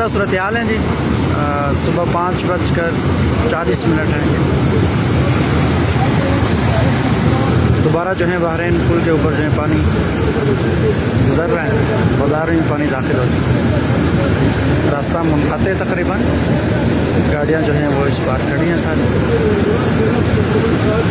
ताज़ा सूरत हाल है जी। सुबह 5:40 है। दोबारा जो है बहरीन पुल के ऊपर जो है पानी गुजर रहा है, बाजार में पानी दाखिल हो चुका है। रास्ता मुनक़ते तकरीबन, गाड़ियाँ जो हैं वो इस पार खड़ी हैं सारी।